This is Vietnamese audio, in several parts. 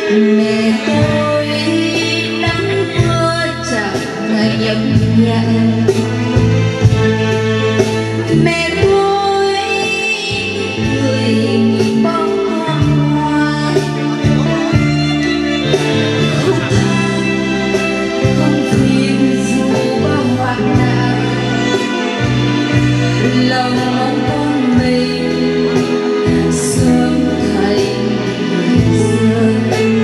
Mẹ tôi nắng mưa chẳng ngày nhấp nhặt, mẹ tôi cười nhìn bóng hoa khóc than không phiền dù bao hoạn nạn, lòng mong con mình sớm thành người dân.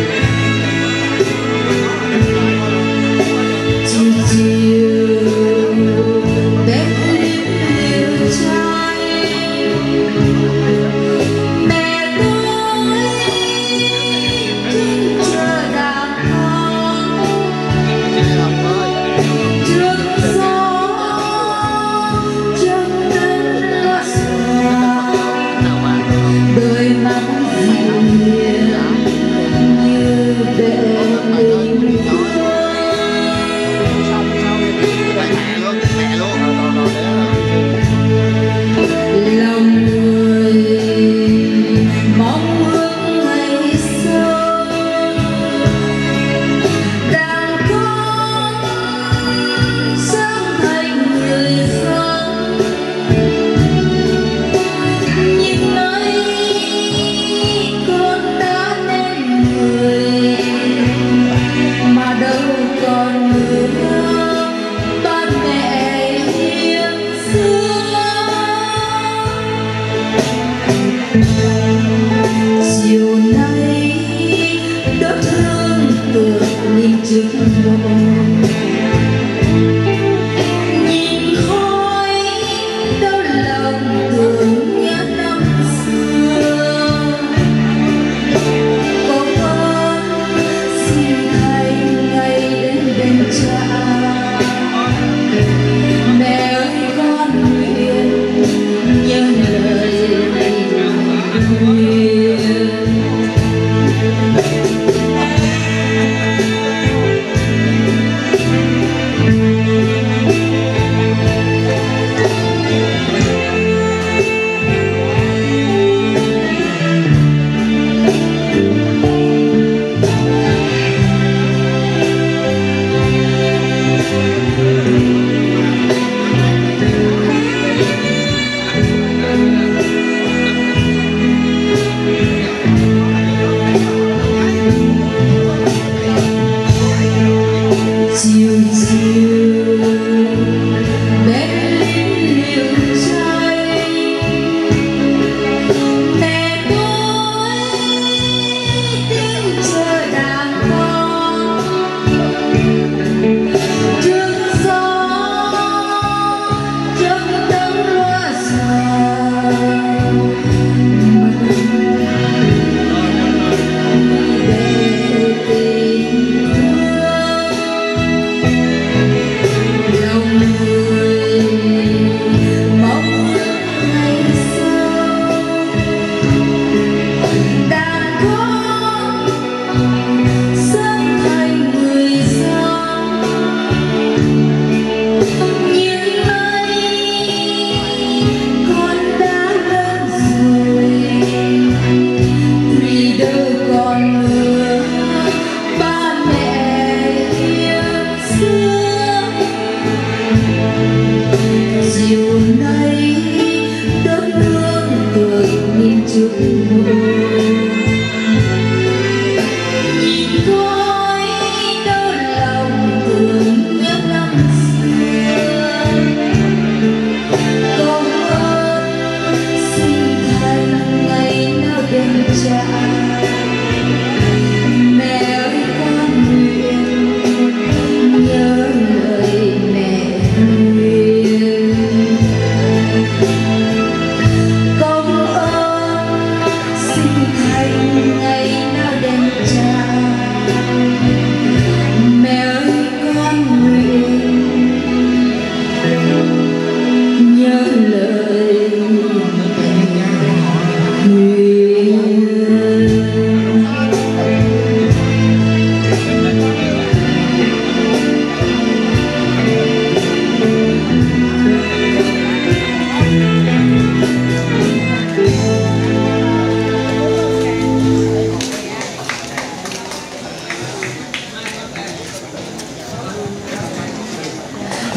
Chiều nay đốt hương tượng nhìn trước mộ, nhìn khói đau lòng tưởng nhớ năm xưa. Có con xin thầy ngày đến bên cha, mẹ ơi con nguyện nhớ lời nguyện.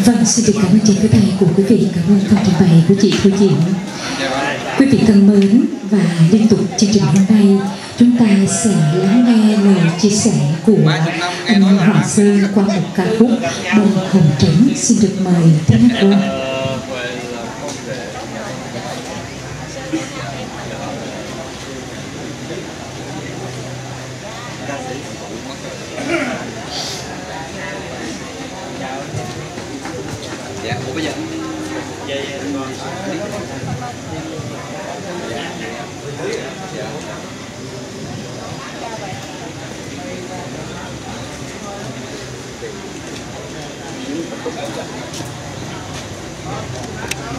Vâng, xin được cảm ơn chàng pháo tay của quý vị, cảm ơn phần trình bày của chị Thu Diễm. Quý vị thân mến, và liên tục chương trình hôm nay chúng ta sẽ lắng nghe lời chia sẻ của anh Hoàng Sơn qua một ca khúc Bông Hồng Trắng. Xin được mời tiếng hát cô. Dạ, ủa bây giờ dạ.